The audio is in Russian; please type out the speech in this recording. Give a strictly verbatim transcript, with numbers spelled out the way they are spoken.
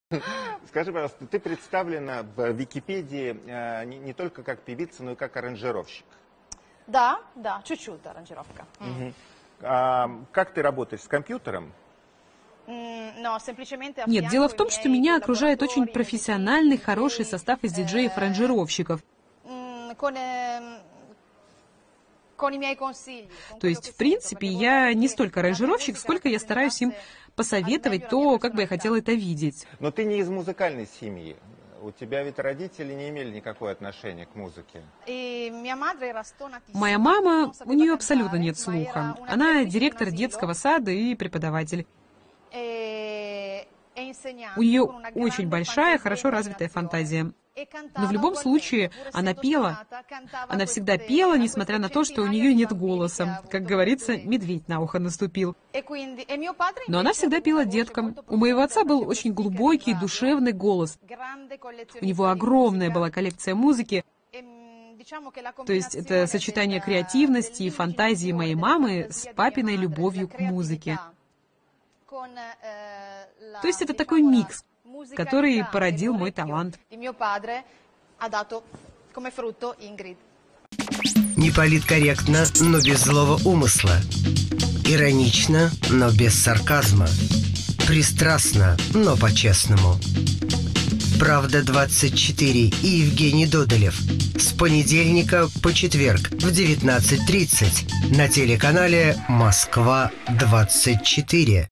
Скажи, пожалуйста, ты представлена в Википедии э, не, не только как певица, но и как аранжировщик. Да, да, чуть-чуть аранжировка. Мгм. А, как ты работаешь с компьютером? Нет, дело в том, что меня окружает очень профессиональный, хороший состав из диджеев-аранжировщиков. То есть, в принципе, я не столько аранжировщик, сколько я стараюсь им посоветовать то, как бы я хотела это видеть. Но ты не из музыкальной семьи. У тебя ведь родители не имели никакого отношения к музыке. Моя мама, у нее абсолютно нет слуха. Она директор детского сада и преподаватель. У нее очень большая, хорошо развитая фантазия. Но в любом случае она пела. Она всегда пела, несмотря на то, что у нее нет голоса. Как говорится, медведь на ухо наступил. Но она всегда пела деткам. У моего отца был очень глубокий, душевный голос. У него огромная была коллекция музыки. То есть это сочетание креативности и фантазии моей мамы с папиной любовью к музыке. То есть это такой микс, который породил мой талант. Не политкорректно, но без злого умысла. Иронично, но без сарказма. Пристрастно, но по-честному. «Правда двадцать четыре» и Евгений Додолев. С понедельника по четверг в девятнадцать тридцать на телеканале «Москва двадцать четыре».